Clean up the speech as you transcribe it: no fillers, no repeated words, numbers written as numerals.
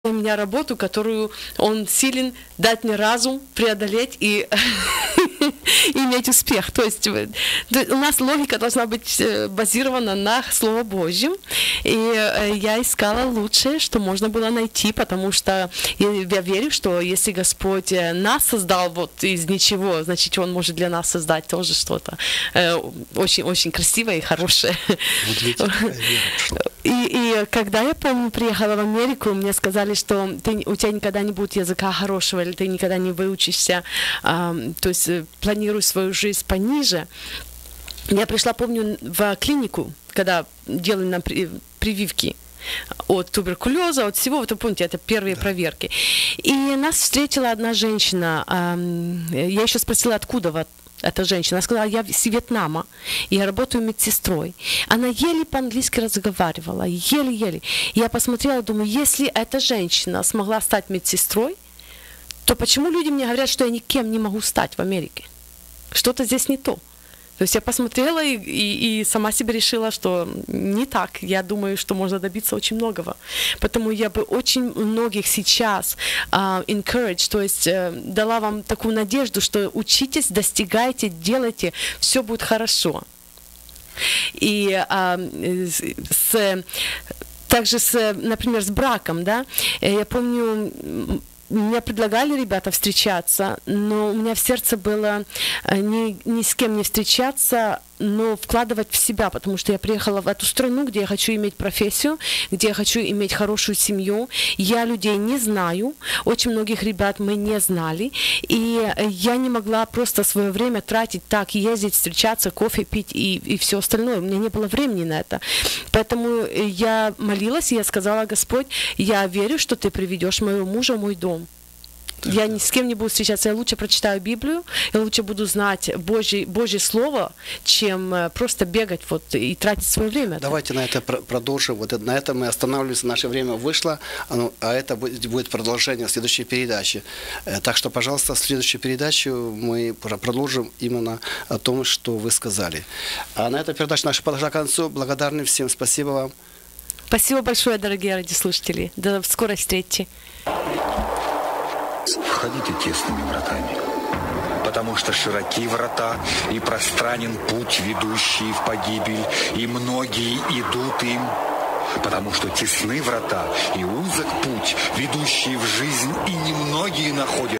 у меня работу, которую он силен дать мне разум, преодолеть и иметь успех. То есть у нас логика должна быть базирована на Слове Божьем. И я искала лучшее, что можно было найти, потому что я верю, что если Господь нас создал вот из ничего, значит, Он может для нас создать тоже что-то очень-очень красивое и хорошее. И когда я, помню, приехала в Америку, мне сказали, что у тебя никогда не будет языка хорошего, или ты никогда не выучишься, то есть планируй свою жизнь пониже. Я пришла, помню, в клинику, когда делали нам прививки от туберкулеза, от всего, вы помните, это первые проверки. И нас встретила одна женщина, я еще спросила, откуда эта женщина. Она сказала, я с Вьетнама, я работаю медсестрой. Она еле по-английски разговаривала, еле-еле. Я посмотрела, думаю, если эта женщина смогла стать медсестрой, то почему люди мне говорят, что я никем не могу стать в Америке? Что-то здесь не то. То есть я посмотрела и сама себе решила, что не так. Я думаю, что можно добиться очень многого. Поэтому я бы очень многих сейчас encourage, то есть дала вам такую надежду, что учитесь, достигайте, делайте, все будет хорошо. И также, например, с браком, да, я помню, мне предлагали ребята встречаться, но у меня в сердце было ни с кем не встречаться, но вкладывать в себя, потому что я приехала в эту страну, где я хочу иметь профессию, где я хочу иметь хорошую семью. Я людей не знаю, очень многих ребят мы не знали, и я не могла просто свое время тратить так, ездить, встречаться, кофе пить и все остальное. У меня не было времени на это. Поэтому я молилась, и я сказала, Господь, я верю, что Ты приведешь моего мужа в мой дом. Я ни с кем не буду встречаться, я лучше прочитаю Библию, я лучше буду знать Божье Слово, чем просто бегать и тратить свое время. Давайте на это продолжим. Вот на этом мы останавливаемся, наше время вышло, а это будет продолжение следующей передачи. Так что, пожалуйста, следующую передачу мы продолжим именно о том, что вы сказали. А на этом передача наша подошла к концу. Благодарны всем, спасибо вам. Спасибо большое, дорогие радиослушатели. До скорой встречи. Входите тесными вратами, потому что широки врата и пространен путь, ведущий в погибель, и многие идут им, потому что тесны врата и узок путь, ведущий в жизнь, и немногие находят.